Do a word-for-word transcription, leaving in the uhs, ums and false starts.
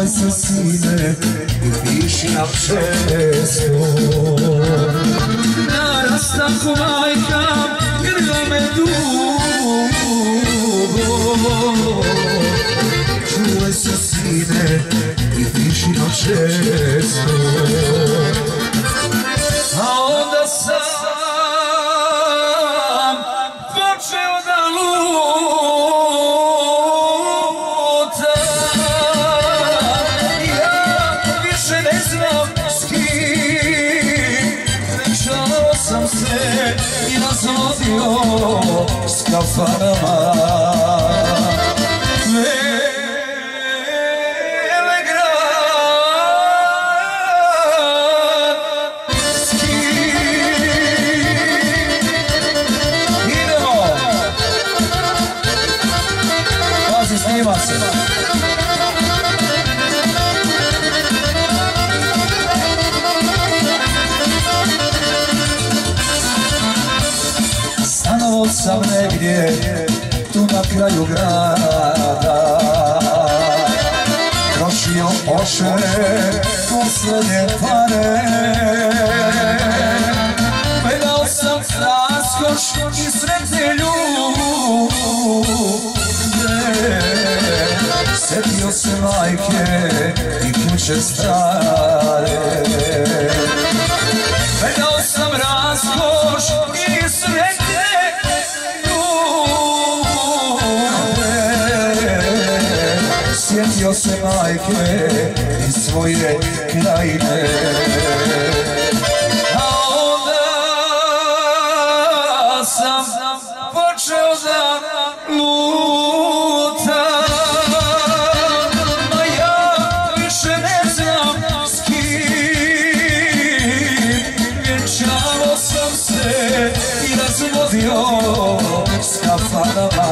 čuvaj se sine i piši nam često. Na rastanku majka grla me dugo. Čuvaj se sine i piši nam često. A onda sam počeo da lutam. Ja više ne znam s kim. Venčao sam se i razvodio s kafanama. Snima se. Stanovao sam negdje tu na kraju grada, trošio ošere poslednje pare. Gledao sam raskoš i sretne ljude, setio se majke i kuće stare. Gledao sam raskoš i sretne ljude, sjetio se majke i svoje krajine. a onda sam počeo da lutam. I razvodio s kafanama.